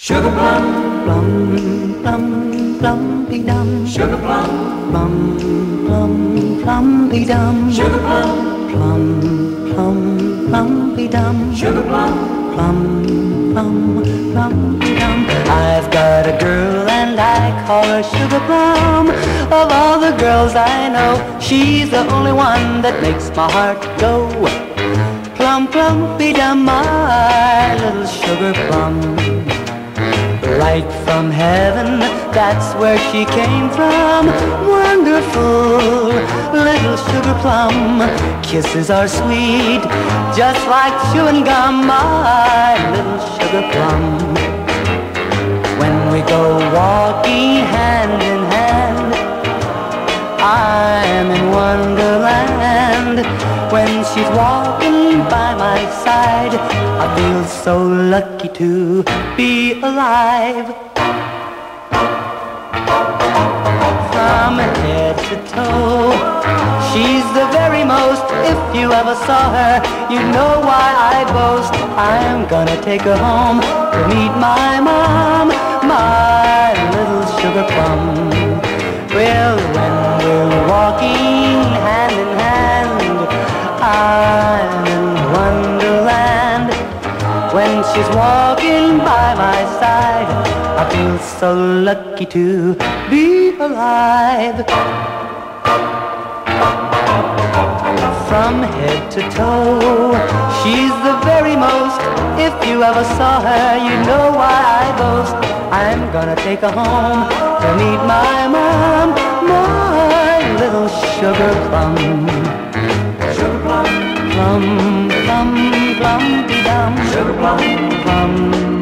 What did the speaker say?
Sugar plum, Plum, plum, plum-dee-dum. sugar plum, Plum, plum, plum-dee-dum. sugar plum, Plum, plum, plum-dee-dum. sugar plum, Plum, plum, plum-dee-dum. I've got a girl and I call her Sugar Plum. Of all the girls I know, she's the only one that makes my heart go. Plum, plum-dee-dum, my little Sugar Plum. Right from heaven, that's where she came from. Wonderful little Sugar Plum. Kisses are sweet, just like chewing gum, my little Sugar Plum. When we go walking hand in hand, I'm in Wonderland. When she's walking by my side, I feel so lucky to be alive. From head to toe, she's the very most. If you ever saw her, you know why I boast. I'm gonna take her home to meet my mom, my little Sugar Plum. Well, when we're walking hand in hand, I'm in Wonderland. When she's walking by my side, I feel so lucky to be alive. From head to toe, she's the very most. If you ever saw her, you know why I boast. I'm gonna take her home to meet my mom, my little Sugar Plum. sugar plum, Plum, plum, plum-dee-dum. sugar plum, Plum,